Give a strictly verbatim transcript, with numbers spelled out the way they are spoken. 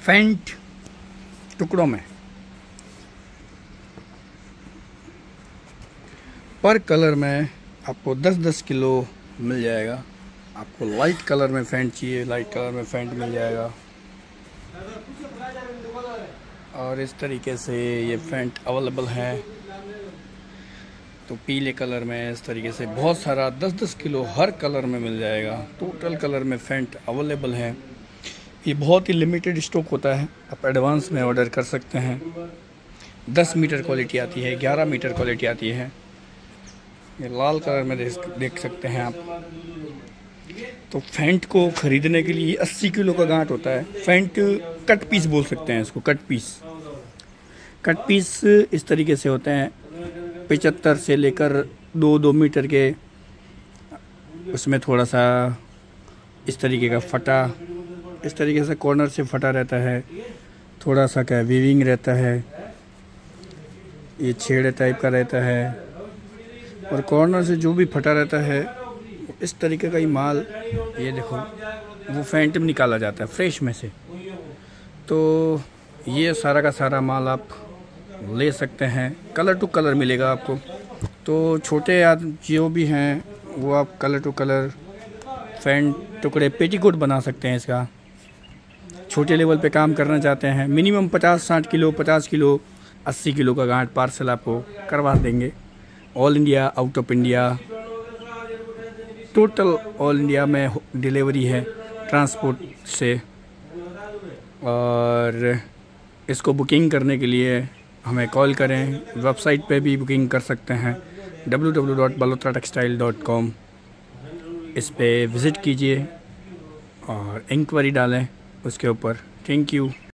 फेंट टुकड़ों में पर कलर में आपको दस दस किलो मिल जाएगा। आपको लाइट कलर में फेंट चाहिए, लाइट कलर में फेंट मिल जाएगा। और इस तरीके से ये फेंट अवेलेबल है। तो पीले कलर में इस तरीके से बहुत सारा दस दस किलो हर कलर में मिल जाएगा। टोटल कलर में फेंट अवेलेबल है। ये बहुत ही लिमिटेड स्टॉक होता है, आप एडवांस में ऑर्डर कर सकते हैं। दस मीटर क्वालिटी आती है, ग्यारह मीटर क्वालिटी आती है। ये लाल कलर में देख सकते हैं आप। तो फेंट को ख़रीदने के लिए अस्सी किलो का गांठ होता है। फेंट कट पीस बोल सकते हैं इसको, कट पीस। कट पीस इस तरीके से होते हैं, पचहत्तर से लेकर दो दो मीटर के। उसमें थोड़ा सा इस तरीके का फटा, इस तरीके से कॉर्नर से फटा रहता है। थोड़ा सा क्या वीविंग रहता है, ये छेड़े टाइप का रहता है। और कॉर्नर से जो भी फटा रहता है इस तरीके का ही माल, ये देखो, वो फेंट में निकाला जाता है फ्रेश में से। तो ये सारा का सारा माल आप ले सकते हैं, कलर टू कलर मिलेगा आपको। तो छोटे आदमी जो भी हैं वो आप कलर टू कलर फेंट टुकड़े पेटीकोट बना सकते हैं इसका। छोटे लेवल पे काम करना चाहते हैं, मिनिमम पचास साठ किलो, पचास किलो, अस्सी किलो का गांठ पार्सल आपको करवा देंगे। All India, out of India, total all India में डिलीवरी है ट्रांसपोर्ट से। और इसको बुकिंग करने के लिए हमें कॉल करें। वेबसाइट पे भी बुकिंग कर सकते हैं, W W W dot Balotra textile dot com. इस पे विज़िट कीजिए और इंक्वायरी डालें उसके ऊपर। Thank you.